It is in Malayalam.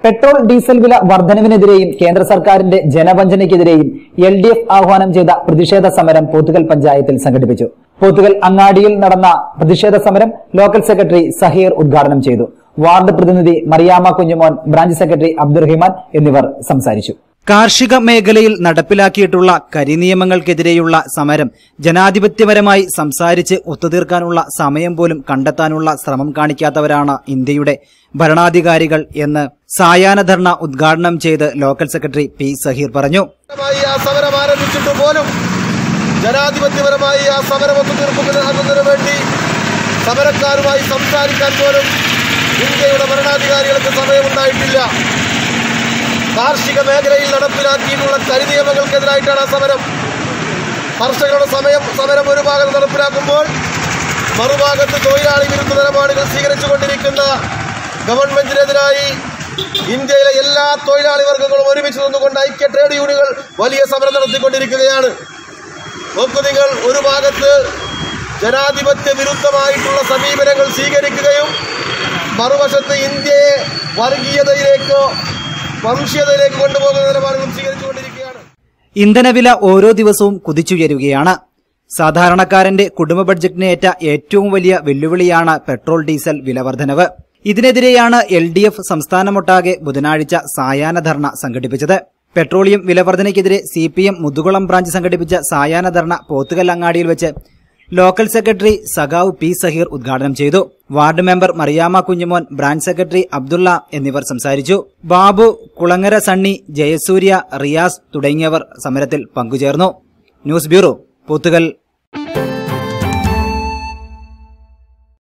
പെട്രോൾ ഡീസൽ വില വർധനവിനെതിരെയും കേന്ദ്ര സർക്കാരിന്റെ ജനവഞ്ചനയ്ക്കെതിരെയും LDF ആഹ്വാനം ചെയ്ത പ്രതിഷേധ സമരം പോത്തുകൽ പഞ്ചായത്തിൽ സംഘടിപ്പിച്ചു. പോത്തുകൽ അങ്ങാടിയിൽ നടന്ന പ്രതിഷേധ സമരം ലോക്കൽ സെക്രട്ടറി സഹീർ ഉദ്ഘാടനം ചെയ്തു. വാർഡ് പ്രതിനിധി മറിയാമ്മ കുഞ്ഞുമോൻ, ബ്രാഞ്ച് സെക്രട്ടറി അബ്ദുറഹിമാൻ എന്നിവർ സംസാരിച്ചു. കാർഷിക മേഖലയിൽ നടപ്പിലാക്കിയിട്ടുള്ള കരിനിയമങ്ങൾക്കെതിരെയുള്ള സമരം ജനാധിപത്യപരമായി സംസാരിച്ച് ഒത്തുതീർക്കാനുള്ള സമയം പോലും കണ്ടെത്താനുള്ള ശ്രമം കാണിക്കാത്തവരാണ് ഇന്ത്യയുടെ ഭരണാധികാരികൾ എന്ന് സായാഹ്ന ധർണ ഉദ്ഘാടനം ചെയ്ത് ലോക്കൽ സെക്രട്ടറി പി സഹീർ പറഞ്ഞു. സമരം ആരംഭിച്ചിട്ട് പോലും ജനാധിപത്യപരമായി ആ സമരം ഒത്തുതീർക്കുന്നതിനു വേണ്ടി സമരക്കാരുമായി സംസാരിക്കാൻ പോലും ഇന്ത്യയുടെ ഭരണാധികാരികൾക്ക് സമയമുണ്ടായിട്ടില്ല. കാർഷിക മേഖലയിൽ നടപ്പിലാക്കിയിട്ടുള്ള കരിനിയമങ്ങൾക്കെതിരായിട്ടാണ് ആ സമരം. കർഷകരുടെ സമരം ഒരു ഭാഗത്ത് നടപ്പിലാക്കുമ്പോൾ മറുഭാഗത്ത് തൊഴിലാളി വിരുദ്ധ നിലപാടുകൾ സ്വീകരിച്ചുകൊണ്ടിരിക്കുന്ന ഗവൺമെന്റിനെതിരായി ഇന്ത്യയിലെ എല്ലാ തൊഴിലാളി വർഗ്ഗങ്ങളും ഒരുമിച്ച് നിന്നുകൊണ്ട് ഐക്യ ട്രേഡ് യൂണിയനുകൾ വലിയ സമരം നടത്തിക്കൊണ്ടിരിക്കുകയാണ്. നോക്കൂ നിങ്ങൾ, ഒരു ഭാഗത്ത് ജനാധിപത്യ വിരുദ്ധമായിട്ടുള്ള സമീപനങ്ങൾ സ്വീകരിക്കുകയും മറുവശത്ത് ഇന്ത്യയെ വർഗീയതയിലേക്കോ വംശീയതയിലേക്ക് കൊണ്ടുപോകുന്ന നിലപാടുകളും സ്വീകരിച്ചുകൊണ്ടിരിക്കുകയാണ്. ഇന്ധനവില ഓരോ ദിവസവും കുതിച്ചുയരുകയാണ്. സാധാരണക്കാരന്റെ കുടുംബ ബഡ്ജറ്റിന് ഏറ്റ ഏറ്റവും വലിയ വെല്ലുവിളിയാണ് പെട്രോൾ ഡീസൽ വില വർധനവ്. ഇതിനെതിരെയാണ് LDF സംസ്ഥാനമൊട്ടാകെ ബുധനാഴ്ച സായാഹ്ന ധർണ സംഘടിപ്പിച്ചത്. പെട്രോളിയം വിലവർധനയ്ക്കെതിരെ CPM മുതുകുളം ബ്രാഞ്ച് സംഘടിപ്പിച്ച സായാഹ്ന ധർണ പോത്തുകൽ അങ്ങാടിയിൽ വെച്ച് ലോക്കൽ സെക്രട്ടറി സഖാവ് പി സഹീർ ഉദ്ഘാടനം ചെയ്തു. Ward member Mariyamma Kunjumon, branch secretary Abdulla എന്നിവർ സംസാരിച്ചു. ബാബു, കുളങ്ങര സണ്ണി, ജയസൂര്യ, റിയാസ് തുടങ്ങിയവർ സമരത്തിൽ പങ്കുചേർന്നു. News bureau, Pothukal.